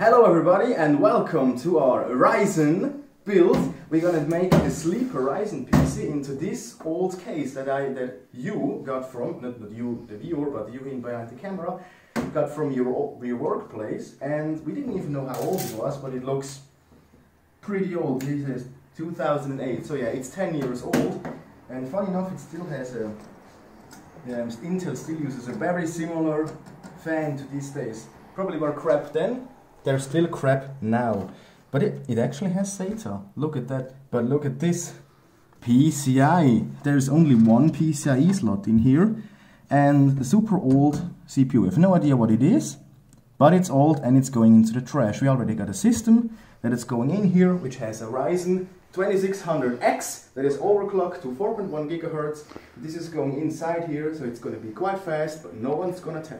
Hello everybody and welcome to our Ryzen build. We're gonna make a sleeper Ryzen PC into this old case that you got from, not you the viewer, but you in behind the camera, got from your workplace. And we didn't even know how old it was, but it looks pretty old. This is 2008, so yeah, it's 10 years old. And funny enough, it still has a, Intel still uses a very similar fan to these days. Probably were crap then, they're still crap now. But it actually has SATA, look at that. But look at this, PCI. There's only one PCIe slot in here. And a super old CPU. We have no idea what it is, but it's old and it's going into the trash. We already got a system that is going in here, which has a Ryzen 2600X that is overclocked to 4.1 GHz. This is going inside here, so it's going to be quite fast, but no one's going to tell.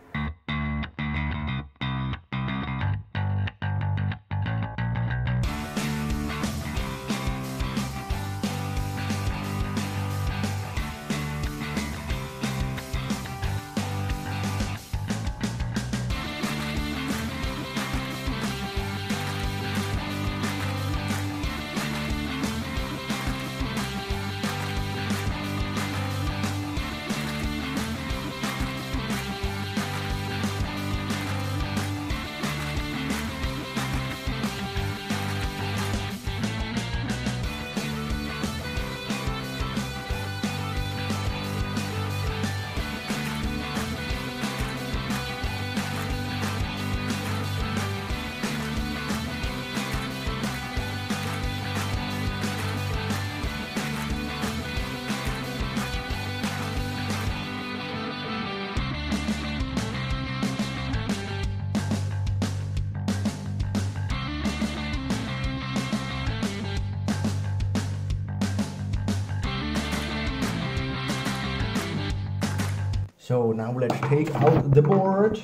So now let's take out the board.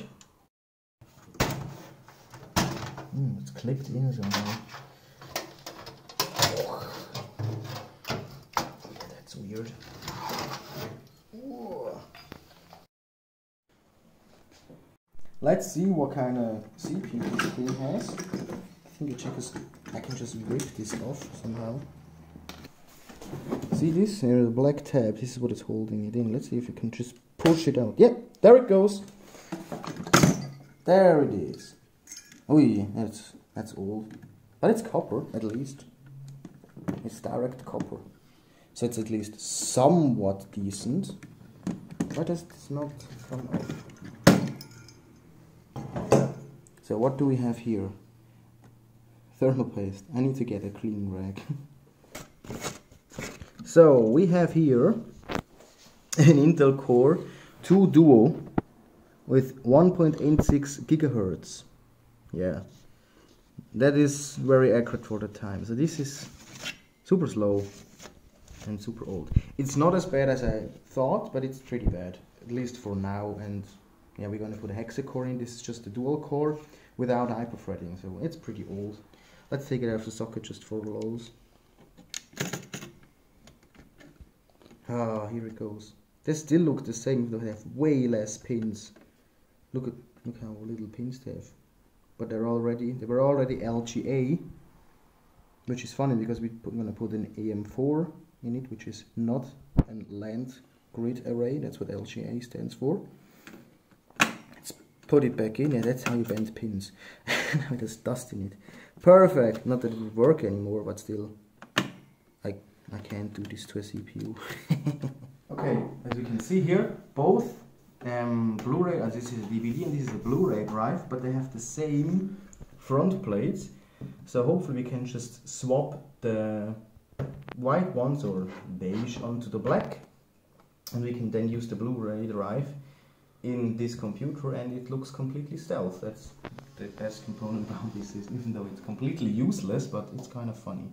It's clipped in somehow. That's weird. Let's see what kind of CPU this thing has. I think I can just rip this off somehow. See this? There's a black tab. This is what is holding it in. Let's see if we can just push it out. Yep, there it goes. There it is. Oh yeah, that's old. But it's copper, at least. It's direct copper. So it's at least somewhat decent. Why does this not come off? So what do we have here? Thermal paste. I need to get a cleaning rag. So we have here an Intel Core 2 Duo with 1.86 GHz. Yeah, that is very accurate for the time. So this is super slow and super old. It's not as bad as I thought, but it's pretty bad, at least for now. And yeah, we're gonna put a hexa-core in. This is just a dual core without hyperthreading, so it's pretty old. Let's take it out of the socket just for lows. Ah, here it goes. They still look the same, though they have way less pins. Look how little pins they have. But they were already LGA, which is funny because we're gonna put an AM4 in it, which is not a land grid array. That's what LGA stands for. Let's put it back in. Yeah, that's how you bend pins. Now there's dust in it. Perfect. Not that it would work anymore, but still, I can't do this to a CPU. Okay, as you can see here, both Blu-ray, as this is a DVD and this is a Blu-ray drive, but they have the same front plates. So hopefully we can just swap the white ones or beige onto the black, and we can then use the Blu-ray drive in this computer, and it looks completely stealth. That's the best component about this system, even though it's completely useless, but it's kind of funny.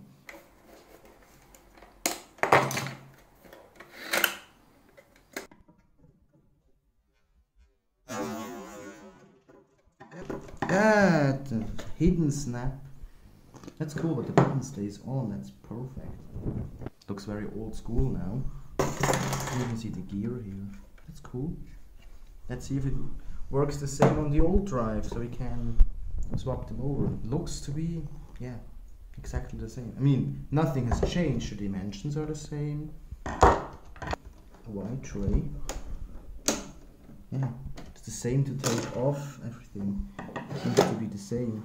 Ah, the hidden snap. That's cool, but the button stays on. That's perfect. Looks very old school now. You can see the gear here. That's cool. Let's see if it works the same on the old drive, so we can swap them over. Looks to be, yeah, exactly the same. I mean, nothing has changed. The dimensions are the same. White tray. Yeah, it's the same to take off. Everything seems to be the same.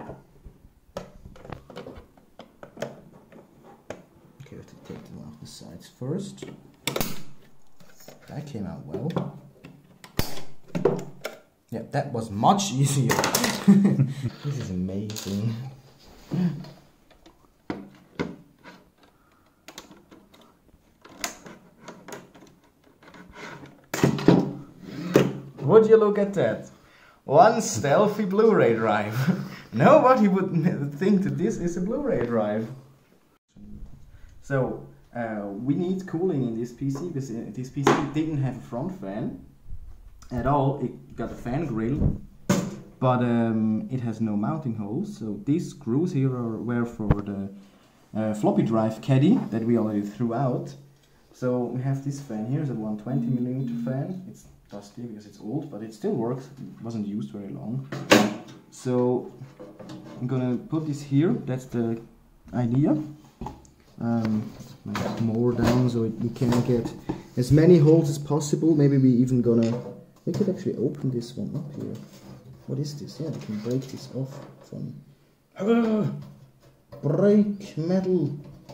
Okay, we have to take them off the sides first. That came out well. Yeah, that was much easier. This is amazing. Would you look at that? One stealthy Blu-ray drive. Nobody would think that this is a Blu-ray drive. So, we need cooling in this PC because this PC didn't have a front fan at all. It got a fan grill, but it has no mounting holes. So these screws here were for the floppy drive caddy that we already threw out. So we have this fan here, it's a 120mm fan. It's dusty because it's old, but it still works. It wasn't used very long. So I'm gonna put this here. That's the idea. Make more down so we can get as many holes as possible. Maybe we could actually open this one up here. What is this? Yeah, we can break this off. Funny. Break metal.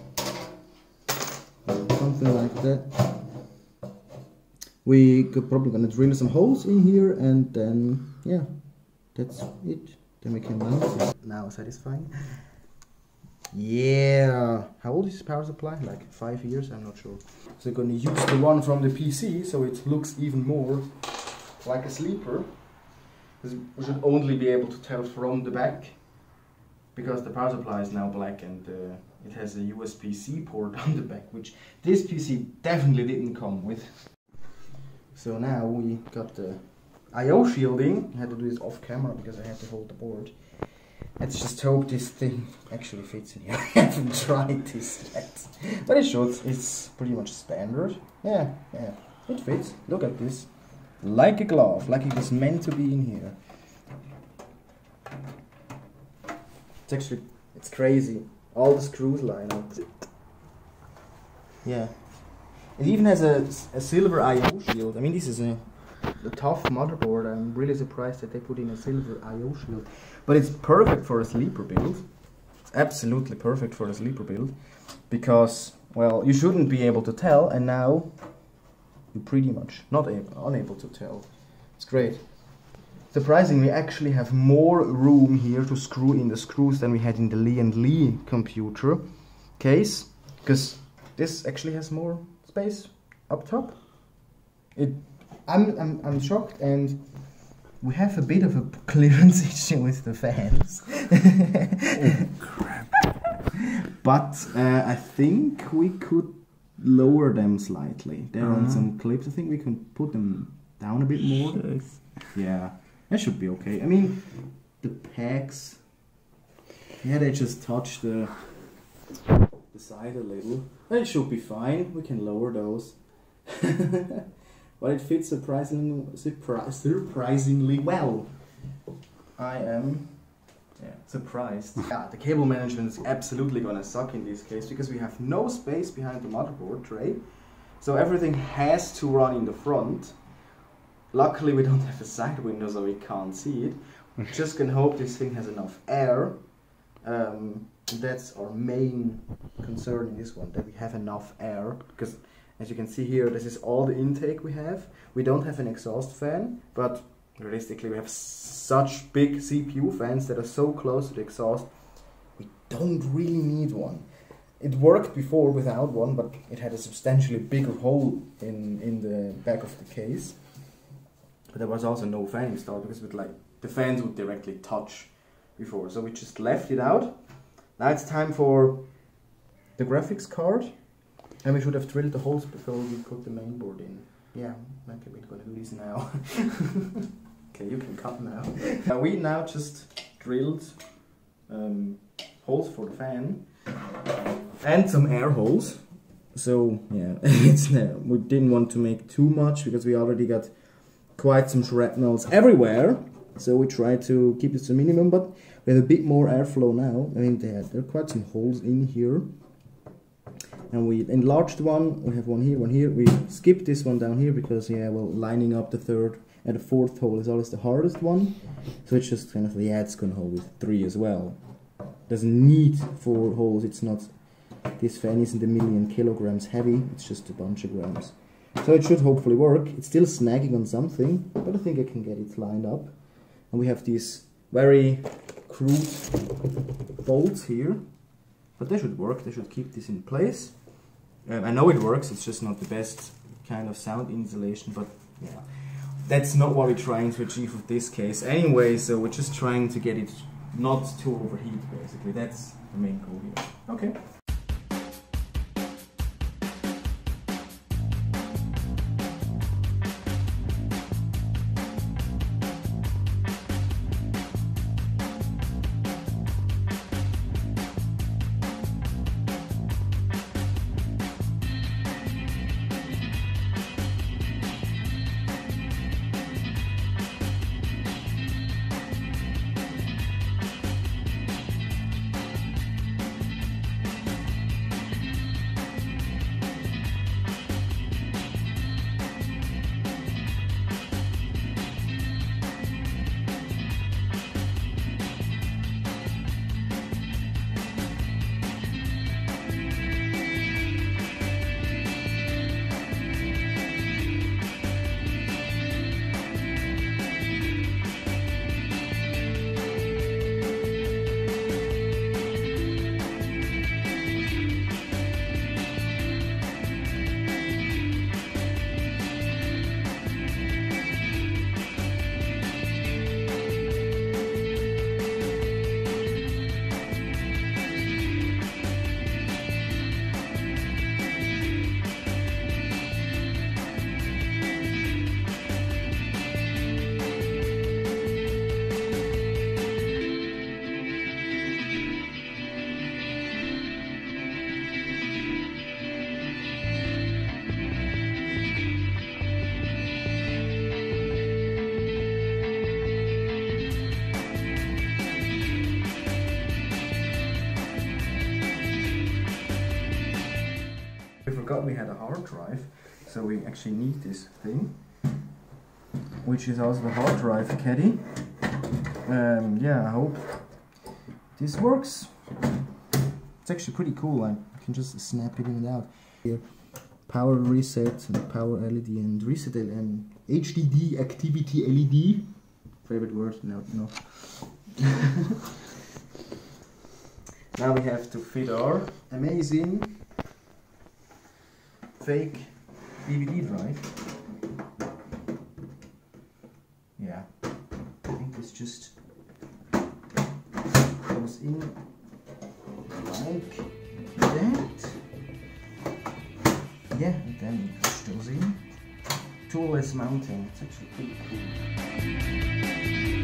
Something like that. We could probably gonna drill some holes in here, and then yeah, that's it. Then we can mount it. Now satisfying. Yeah. How old is this power supply? Like 5 years? I'm not sure. So we're gonna use the one from the PC so it looks even more like a sleeper. We should only be able to tell from the back because the power supply is now black and it has a USB-C port on the back, which this PC definitely didn't come with. So now we got the I/O shielding. I had to do this off camera because I had to hold the board. Let's just hope this thing actually fits in here. I haven't tried this yet, but it should. It's pretty much standard. Yeah, it fits. Look at this. Like a glove, like it was meant to be in here. It's crazy. All the screws line up. Yeah. It even has a silver I/O shield. I mean, this is a tough motherboard. I'm really surprised that they put in a silver I/O shield. But it's perfect for a sleeper build. It's absolutely perfect for a sleeper build. Because, well, you shouldn't be able to tell, and now you're pretty much unable to tell. It's great. Surprisingly, we actually have more room here to screw in the screws than we had in the Lee & computer case. Because this actually has more space up top. I'm shocked, and we have a bit of a clearance issue with the fans. Oh crap! But I think we could lower them slightly. They're on some clips. I think we can put them down a bit more. Yeah, that should be okay. I mean, the pegs. Yeah, they just touch the side a little. It should be fine. We can lower those. But it fits surprisingly well. I am surprised. Yeah, the cable management is absolutely gonna suck in this case because we have no space behind the motherboard tray. So everything has to run in the front. Luckily we don't have a side window so we can't see it. We just can hope this thing has enough air. That's our main concern in this one, that we have enough air, because as you can see here, this is all the intake we have. We don't have an exhaust fan, but realistically we have such big CPU fans that are so close to the exhaust, we don't really need one. It worked before without one, but it had a substantially bigger hole in the back of the case. But there was also no fan installed because the fans would directly touch before, so we just left it out. Now it's time for the graphics card, and we should have drilled the holes before we put the main board in. Yeah, okay, we're gonna do this now. Okay, you can cut now. We now just drilled holes for the fan and some air holes. So yeah, we didn't want to make too much because we already got quite some shrapnels everywhere. So we try to keep this to a minimum, but we have a bit more airflow now. I mean, there are quite some holes in here. And we enlarged one, we have one here. We skipped this one down here because, yeah, well, lining up the third and the fourth hole is always the hardest one. So it's just kind of, yeah, it's going to hold with 3 as well. Doesn't need 4 holes, it's not, this fan isn't a million kilograms heavy, it's just a bunch of grams. So it should hopefully work. It's still snagging on something, but I think I can get it lined up. And we have these very crude bolts here, but they should work, they should keep this in place. I know it works, it's just not the best kind of sound insulation, but yeah, that's not what we're trying to achieve with this case anyway, so we're just trying to get it not to overheat, basically. That's the main goal here. Okay. Forgot we had a hard drive, so we actually need this thing, which is also the hard drive caddy. Yeah, I hope this works. It's actually pretty cool. I can just snap it in and out. Here, power reset and power LED and reset and HDD activity LED. Favorite word? No. Now we have to fit our amazing fake DVD drive. Yeah, I think this just goes in like that. Yeah, and then we push those in. Toolless mounting, it's actually pretty cool.